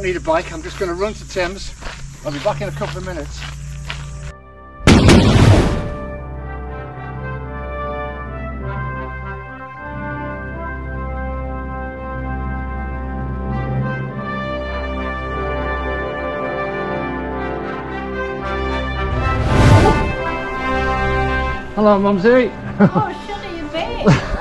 need a bike. I'm just going to run to Thames. I'll be back in a couple of minutes. Hello, Mumsy. Oh, sugar, you're back.